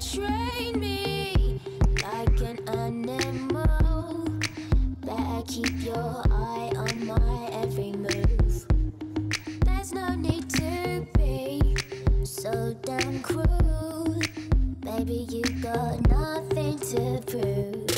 train me like an animal. Better keep your eye on my every move. There's no need to be so damn cruel. Baby, you got nothing to prove.